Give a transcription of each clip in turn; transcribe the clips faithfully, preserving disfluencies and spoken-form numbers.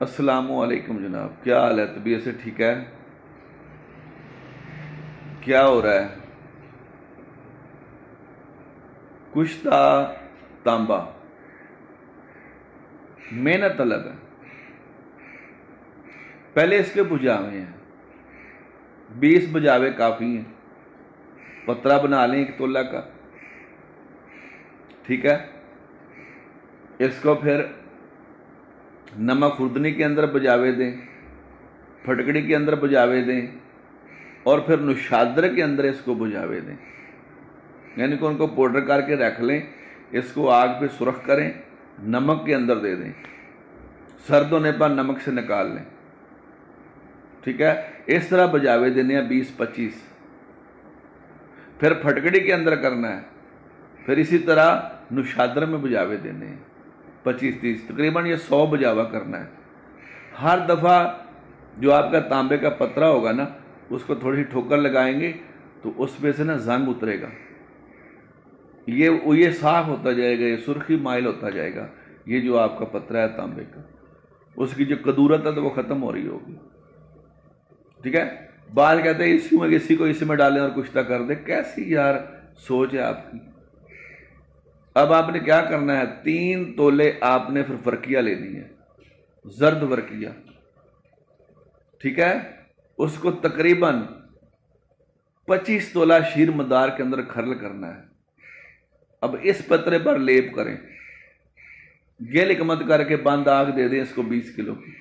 अस्सलामुअलैकुम जनाब, क्या हाल है? तबीयत से ठीक है? क्या हो रहा है? कुश्ता तांबा मेहनत अलग है। पहले इसके बुझावे हैं, बीस बुझावे काफ़ी हैं। पतरा बना लें एक तोला का, ठीक है। इसको फिर नमक खुर्दनी के अंदर बुझावे दें, फटकड़ी के अंदर बुझावे दें, और फिर नुशादर के अंदर इसको बुझावे दें, यानी कि उनको पाउडर करके रख लें। इसको आग पे सुरख करें, नमक के अंदर दे दें, सर्द होने पर नमक से निकाल लें, ठीक है। इस तरह बुझावे देने हैं बीस पच्चीस। फिर फटकड़ी के अंदर करना है, फिर इसी तरह नुशादर में बुझावे देने हैं पच्चीस तीस, तकरीबन ये सौ बुझावा करना है। हर दफ़ा जो आपका तांबे का पतरा होगा ना, उसको थोड़ी सी ठोकर लगाएंगे तो उसमें से ना जंग उतरेगा, ये ये साफ होता जाएगा, ये सुर्खी माइल होता जाएगा। ये जो आपका पतरा है तांबे का, उसकी जो कदूरत है तो वो ख़त्म हो रही होगी, ठीक है। बाद कहते हैं इसी में इसी को इसी में डालें और कुश्ता कर दे। कैसी यार सोच है आपकी। अब आपने क्या करना है, तीन तोले आपने फिर वर्किया लेनी है, जर्द वर्किया, ठीक है। उसको तकरीबन पच्चीस तोला शीर मदार के अंदर खरल करना है। अब इस पतरे पर लेप करें, गेल हिकमत करके बंद आग दे दें इसको बीस किलो की,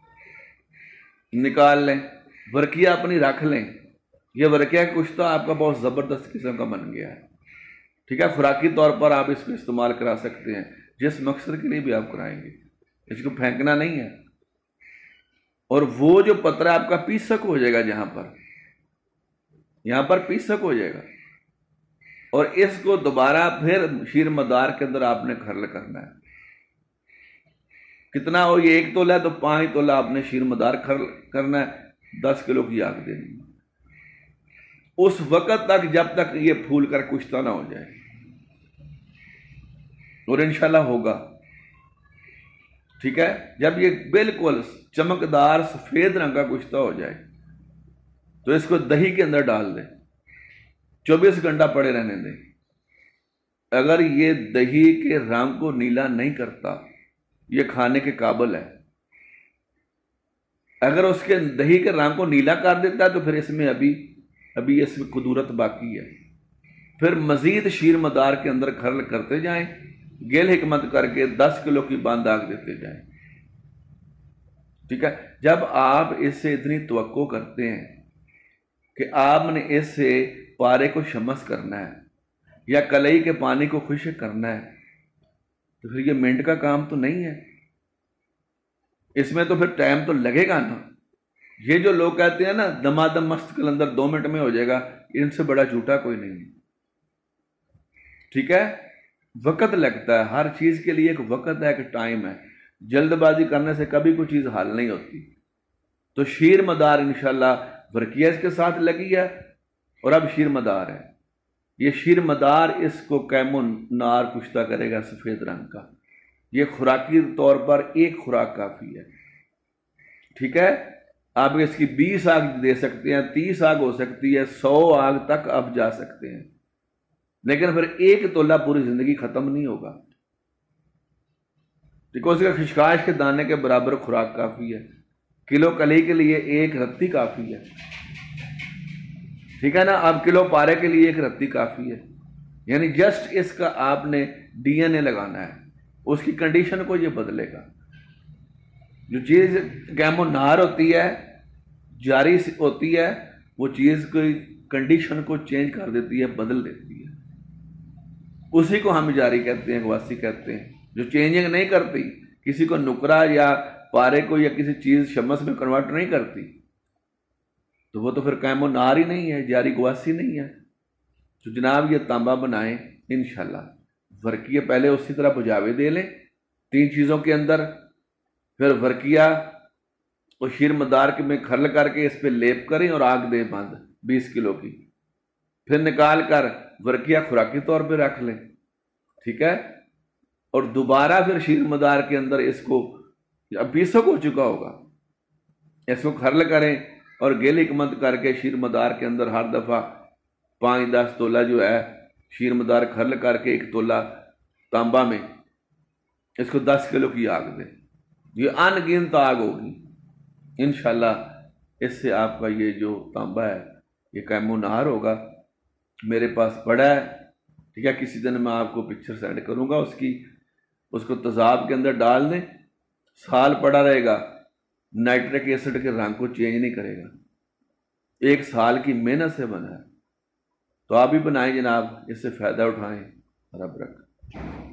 निकाल लें। वर्किया अपनी रख लें। यह वर्किया कुश्ता आपका बहुत ज़बरदस्त किस्म का बन गया है, ठीक है। खुराकी तौर पर आप इसको इस्तेमाल करा सकते हैं, जिस मकसद के लिए भी आप कराएंगे। इसको फेंकना नहीं है। और वो जो पतरा आपका पीसक हो जाएगा, जहां पर यहां पर पीसक हो जाएगा, और इसको दोबारा फिर शीर मदार के अंदर आपने खरल करना है। कितना हो, ये एक तोला है तो पांच तोला आपने शीर मदार खरल करना है, दस किलो की आग देनी है उस वक्त तक जब तक ये फूल कर कुश्ता ना हो जाए, और इंशाल्लाह होगा, ठीक है। जब ये बिल्कुल चमकदार सफेद रंग का कुश्ता हो जाए तो इसको दही के अंदर डाल दें, चौबीस घंटा पड़े रहने दें। अगर ये दही के रंग को नीला नहीं करता, ये खाने के काबिल है। अगर उसके दही के रंग को नीला कर देता है तो फिर इसमें अभी अभी इसमें कुदूरत बाकी है। फिर मजीद शीर मदार के अंदर खरल करते जाएं, गेल हिकमत करके दस किलो की बंद आग देते जाएं, ठीक है। जब आप इससे इतनी तवक्को करते हैं कि आपने इससे पारे को शमस करना है या कलई के पानी को खुश्क करना है, तो फिर ये मिनट का काम तो नहीं है। इसमें तो फिर टाइम तो लगेगा ना। ये जो लोग कहते हैं ना दमादम मस्त कलंदर दो मिनट में हो जाएगा, इनसे बड़ा झूठा कोई नहीं है, ठीक है। वक्त लगता है, हर चीज के लिए एक वक्त है, एक टाइम है। जल्दबाजी करने से कभी कोई चीज हल नहीं होती। तो शीर मदार इंशाल्लाह वर्किया इसके साथ लगी है, और अब शीर मदार है। ये शीर मदार इसको कैमुन नार कुश्ता करेगा सफेद रंग का। ये खुराकी तौर पर एक खुराक काफी है, ठीक है। आप इसकी बीस आग दे सकते हैं, तीस आग हो सकती है, सौ आग तक आप जा सकते हैं, लेकिन फिर एक तोला पूरी जिंदगी खत्म नहीं होगा। देखो, उसका खिशकाश के दाने के बराबर खुराक काफी है। किलो कली के लिए एक रत्ती काफी है, ठीक है ना। अब किलो पारे के लिए एक रत्ती काफी है, यानी जस्ट इसका आपने डीएनए लगाना है, उसकी कंडीशन को ये बदलेगा। जो चीज कैमो नार होती है, जारी होती है, वो चीज की कंडीशन को चेंज कर देती है, बदल देती है। उसी को हम जारी कहते हैं, गवासी कहते हैं। जो चेंजिंग नहीं करती, किसी को नुकरा या पारे को या किसी चीज शमस में कन्वर्ट नहीं करती, तो वो तो फिर कैमो नार ही नहीं है, जारी गवासी नहीं है। तो जनाब ये तांबा बनाएं इंशाल्लाह। वर्किया पहले उसी तरह बुझावे दे लें तीन चीज़ों के अंदर, फिर वर्किया और शीर मदार के में खरल करके इस पे लेप करें और आग दें बंद बीस किलो की। फिर निकाल कर वर्किया खुराकी तौर पे रख लें, ठीक है। और दोबारा फिर शीर मदार के अंदर इसको अब बीसों हो चुका होगा। इसको खरल करें और गेलिक मत करके शीर मदार के अंदर हर दफ़ा पाँच दस तोला जो है शीर मदार खरल करके एक तोला तांबा में इसको दस किलो की आग दें। ये अनगिनत आग होगी इंशाल्लाह। इससे आपका ये जो तांबा है ये कैमोनार होगा। मेरे पास पड़ा है, ठीक है, किसी दिन मैं आपको पिक्चर सेंड करूंगा उसकी। उसको तेजाब के अंदर डाल दें, साल पड़ा रहेगा, नाइट्रिक एसिड के रंग को चेंज नहीं करेगा। एक साल की मेहनत से बना है। तो आप भी बनाएं जनाब, इससे फ़ायदा उठाएं। रब रख।